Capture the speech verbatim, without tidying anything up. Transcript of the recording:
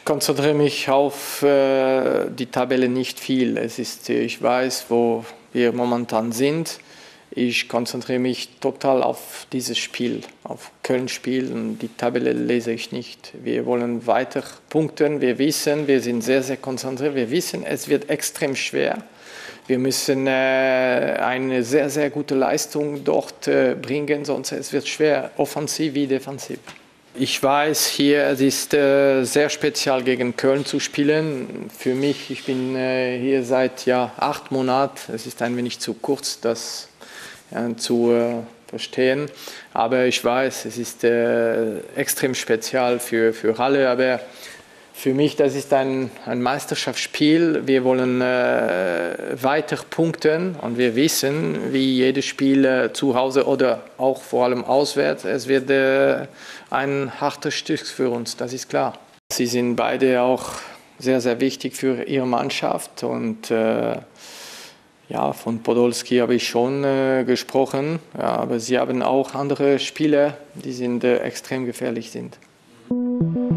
konzentriere mich auf äh, die Tabelle nicht viel. Es ist, ich weiß, wo wir momentan sind. Ich konzentriere mich total auf dieses Spiel, auf Köln-Spiel, und die Tabelle lese ich nicht. Wir wollen weiter punkten. Wir wissen, wir sind sehr, sehr konzentriert. Wir wissen, es wird extrem schwer. Wir müssen äh, eine sehr, sehr gute Leistung dort äh, bringen, sonst es wird schwer, offensiv wie defensiv. Ich weiß, hier es ist äh, sehr speziell gegen Köln zu spielen. Für mich, ich bin äh, hier seit ja, acht Monaten. Es ist ein wenig zu kurz, das ja, zu äh, verstehen. Aber ich weiß, es ist äh, extrem speziell für, für alle. Aber für mich, das ist ein, ein Meisterschaftsspiel. Wir wollen äh, weiter punkten, und wir wissen, wie jedes Spiel äh, zu Hause oder auch vor allem auswärts, es wird äh, ein hartes Stück für uns, das ist klar. Sie sind beide auch sehr, sehr wichtig für ihre Mannschaft, und äh, ja, von Podolski habe ich schon äh, gesprochen, ja, aber sie haben auch andere Spieler, die sind, äh, extrem gefährlich sind.